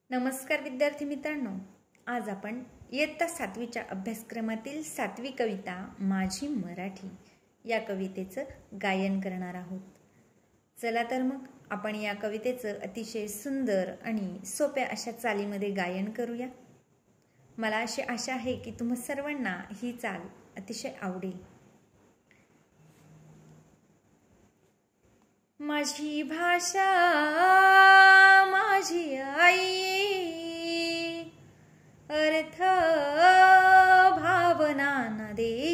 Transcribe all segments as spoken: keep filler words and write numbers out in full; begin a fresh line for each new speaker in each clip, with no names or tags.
नमस्कार विद्यार्थी मित्रांनो, आज आपण इयत्ता सातवीच्या अभ्यासक्रमातील सातवी कविता माझी मराठी या कवितेचं गायन करणार आहोत। चला तर मग आपण या कवितेचं अतिशय सुंदर आणि सोप्या अशा चालीमध्ये गायन करूया। मला अशी आशा आहे की तुम्हा सर्वांना ही चाल अतिशय आवडेल। माझी भाषा माझी आई, अर्थ भावना न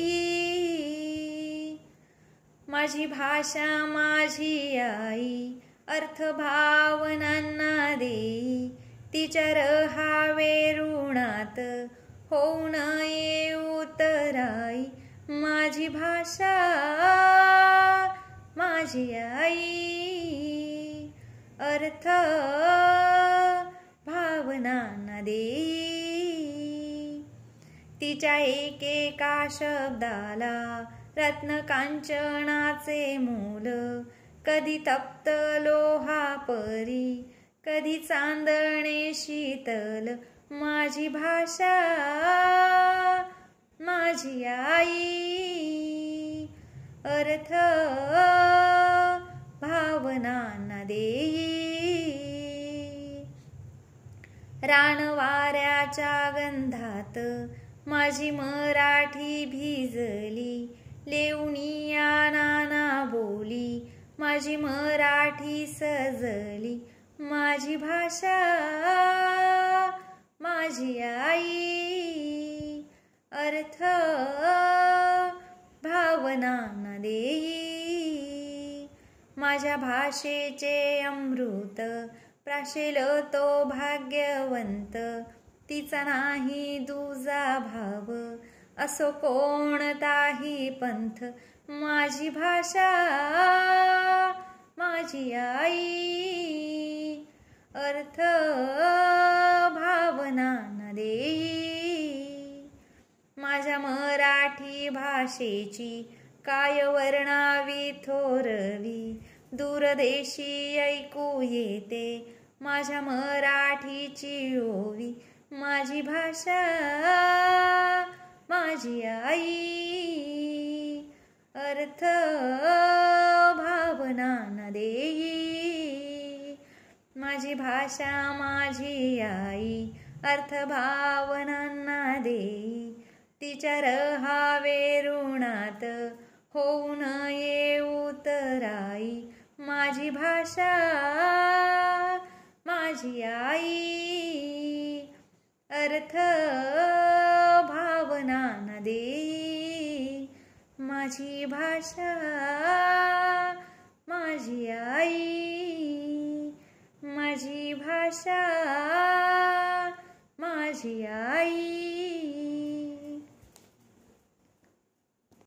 देई। माझी भाषा माझी आई, अर्थ भावना न देई। तिच्या रहावे ऋणात होऊन येऊ तराई। माझी भाषा माझी आई, अर्थ भावना न देई। तिच्या एकेका शब्दाला रत्न कांचनाचे मोल, कधी तप्त लोहा परी, कधी चांदणे शीतल। माझी भाषा माझी आई, अर्थ भावना न देई। रान वाऱ्याच्या गंधात माझी मराठी भिजली, लेवणिया नाना बोली माझी मराठी सजली। माझी भाषा माझी आई, अर्थ भावना न देई। माझ्या भाषेचे अमृत प्राशेल तो भाग्यवंत, तिचा नाही दुजा भाव असो कोणताही पंथ। माझी भाषा माझी आई, अर्थ भावना न देई। माझ्या मराठी भाषेची काय वर्णावी थोरवी, दूरदेशी ऐकू येते माझ्या मराठीची ओवी। माझी भाषा माझी आई, अर्थ भावना न देई। माझी भाषा माझी आई, अर्थ भावना न देई। तिच्या रहावे ऋणात होऊन येऊ तराई। माझी भाषा माझी आई, अर्थ भावना न देई। माझी भाषा माझी आई, माझी भाषा